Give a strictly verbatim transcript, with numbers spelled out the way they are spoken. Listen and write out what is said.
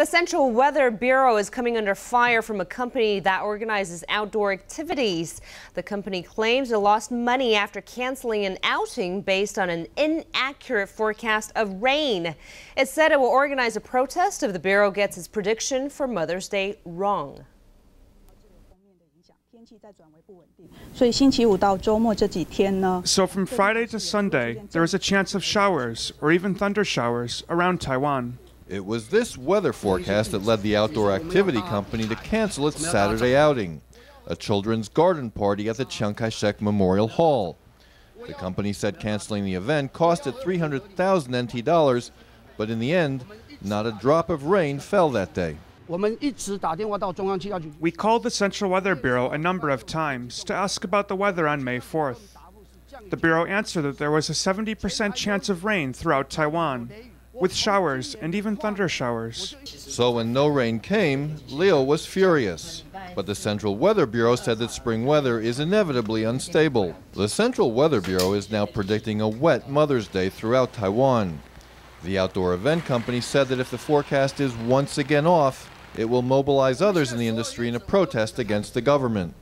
The Central Weather Bureau is coming under fire from a company that organizes outdoor activities. The company claims it lost money after canceling an outing based on an inaccurate forecast of rain. It said it will organize a protest if the Bureau gets its prediction for Mother's Day wrong. So from Friday to Sunday, there is a chance of showers or even thunder showers around Taiwan. It was this weather forecast that led the outdoor activity company to cancel its Saturday outing, a children's garden party at the Chiang Kai-shek Memorial Hall. The company said canceling the event cost it three hundred thousand N T dollars, but in the end, not a drop of rain fell that day. We called the Central Weather Bureau a number of times to ask about the weather on May fourth. The Bureau answered that there was a seventy percent chance of rain throughout Taiwan, with showers and even thunder showers. So when no rain came, Leo was furious. But the Central Weather Bureau said that spring weather is inevitably unstable. The Central Weather Bureau is now predicting a wet Mother's Day throughout Taiwan. The outdoor event company said that if the forecast is once again off, it will mobilize others in the industry in a protest against the government.